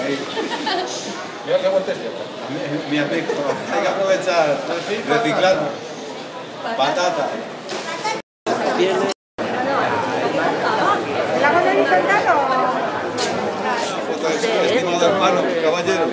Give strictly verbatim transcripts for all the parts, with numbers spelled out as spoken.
Mira qué buen teste. Mi amigo, hay que aprovechar. Reciclar. Patata. ¿La van a disfrutar o...? Foto de su estimado hermano, caballero.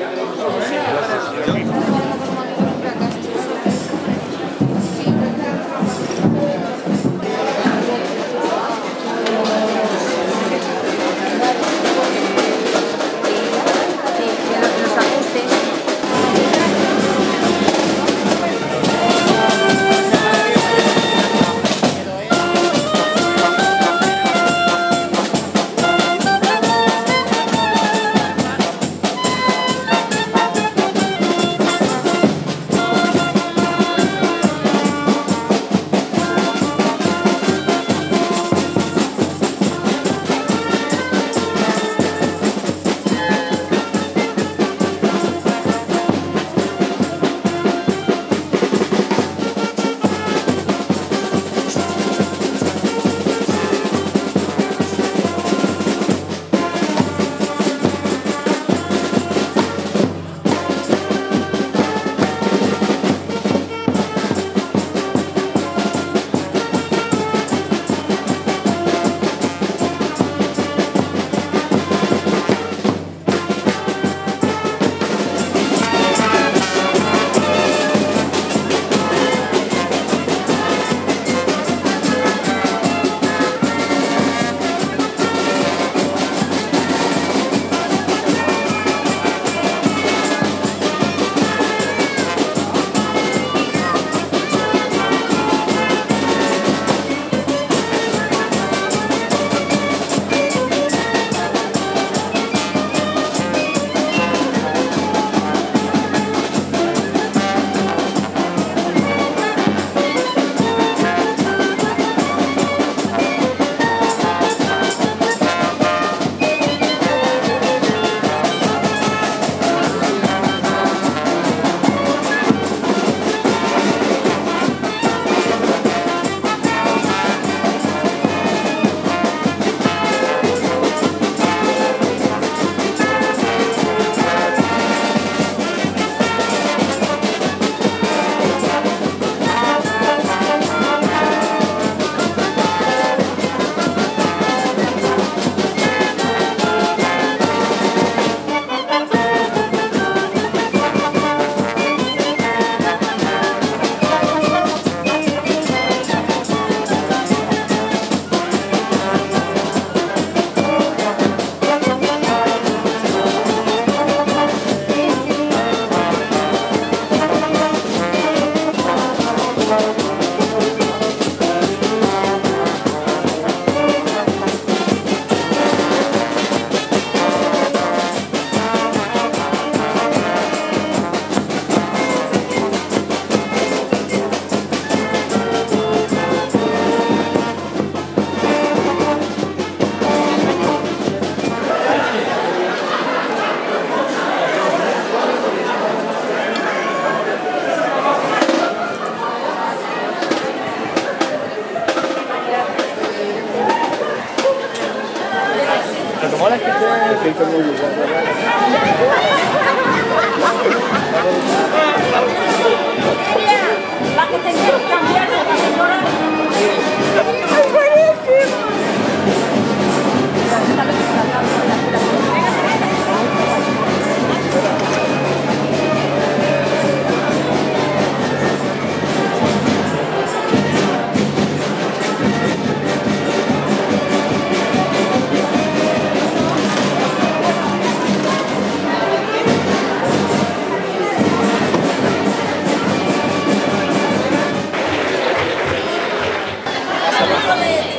Mola que esté muy bien. Va que tener que cambiar de señora. De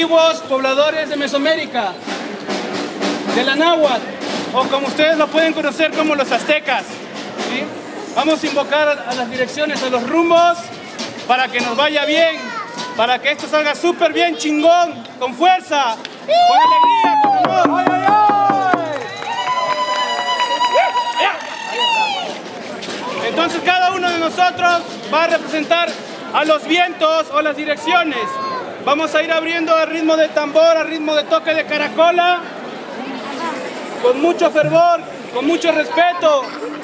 antiguos pobladores de Mesoamérica, de la náhuatl, o como ustedes lo pueden conocer como los aztecas, ¿sí? Vamos a invocar a las direcciones, a los rumbos, para que nos vaya bien, para que esto salga súper bien, chingón, con fuerza, con alegría, con amor. ¡Ay, ay, ay! Entonces cada uno de nosotros va a representar a los vientos o las direcciones. Vamos a ir abriendo al ritmo de tambor, al ritmo de toque de caracola, con mucho fervor, con mucho respeto.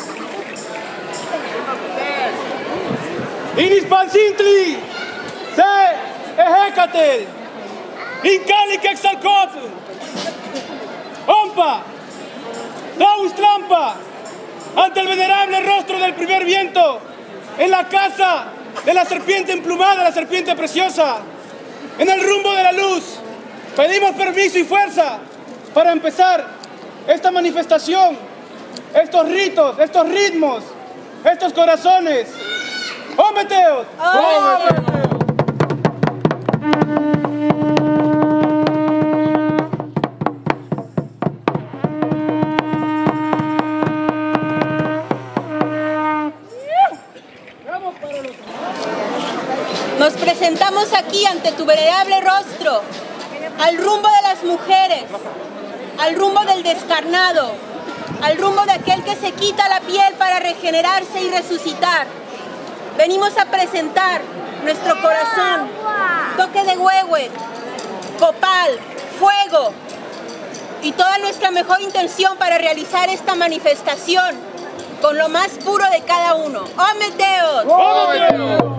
Inispancintli, se ejecate, Incali quexalcotl, Ompa, Daus Trampa, ante el venerable rostro del primer viento, en la casa de la serpiente emplumada, la serpiente preciosa, en el rumbo de la luz, pedimos permiso y fuerza para empezar esta manifestación, estos ritos, estos ritmos, estos corazones. ¡Ómeteos! ¡Ómeteos! Nos presentamos aquí ante tu venerable rostro, al rumbo de las mujeres, al rumbo del descarnado, al rumbo de aquel que se quita la piel para regenerarse y resucitar. Venimos a presentar nuestro corazón, toque de huehue, copal, fuego y toda nuestra mejor intención para realizar esta manifestación con lo más puro de cada uno. ¡Ómeteos! ¡Ómeteos!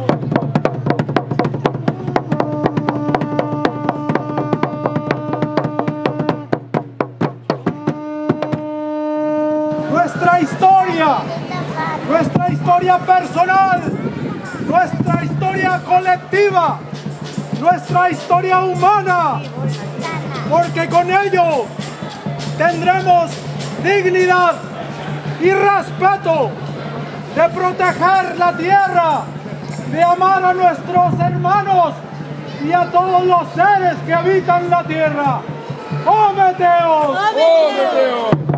Nuestra historia, nuestra historia personal, nuestra historia colectiva, nuestra historia humana, porque con ello tendremos dignidad y respeto de proteger la tierra, de amar a nuestros hermanos y a todos los seres que habitan la tierra. ¡Ómeteos! ¡Ómeteos!